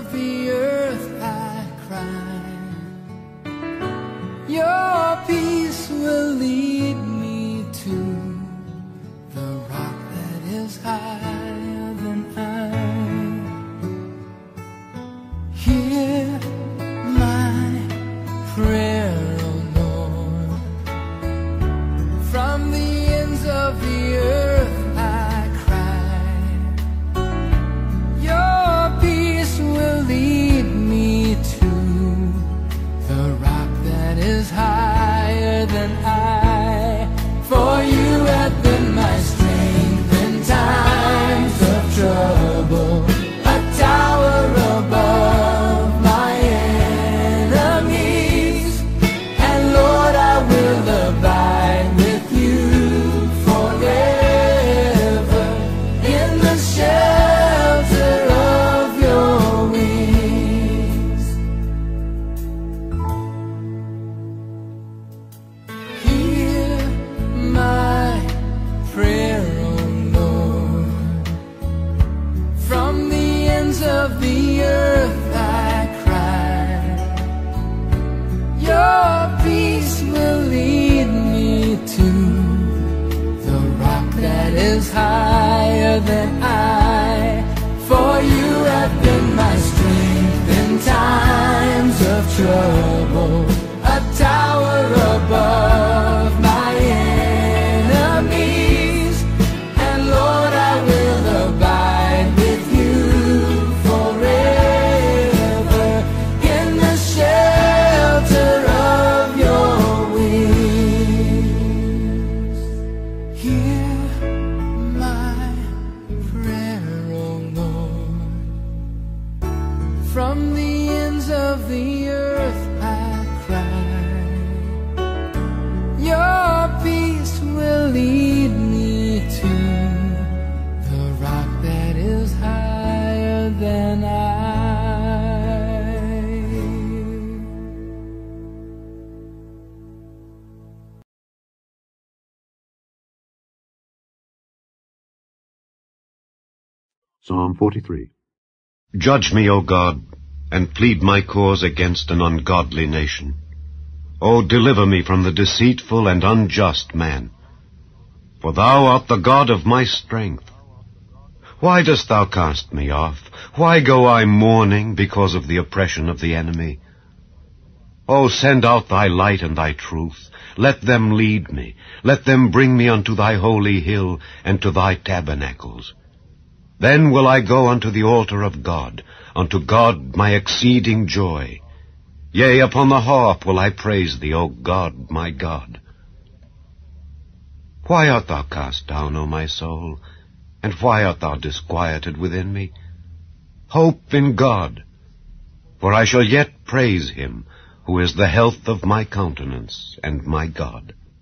of the earth I cry. Your peace will lead me to the rock that is higher than I. Hear my prayer, O Lord. From the ends of the earth I cry. Your peace will lead me to the rock that is higher than I. For you have been my strength in times of trouble, a tower above my enemies. And Lord, I will abide with you forever in the shelter of your wings. Hear my prayer, O Lord. From the ends of the earth I cry. Your peace will lead me to the rock that is higher than I. For you have been my strength in times of trouble, a tower above my enemies. And Lord, I will abide with you forever in the shelter of your wings. Hear my prayer, O Lord. From the ends of the earth I cry. Your peace will lead me to the rock that is higher than I. Psalm 43. Judge me, O God, and plead my cause against an ungodly nation. O deliver me from the deceitful and unjust man. For thou art the God of my strength. Why dost thou cast me off? Why go I mourning because of the oppression of the enemy? O send out thy light and thy truth. Let them lead me. Let them bring me unto thy holy hill and to thy tabernacles. Then will I go unto the altar of God, unto God my exceeding joy. Yea, upon the harp will I praise thee, O God, my God. Why art thou cast down, O my soul? And why art thou disquieted within me? Hope in God, for I shall yet praise him, who is the health of my countenance and my God.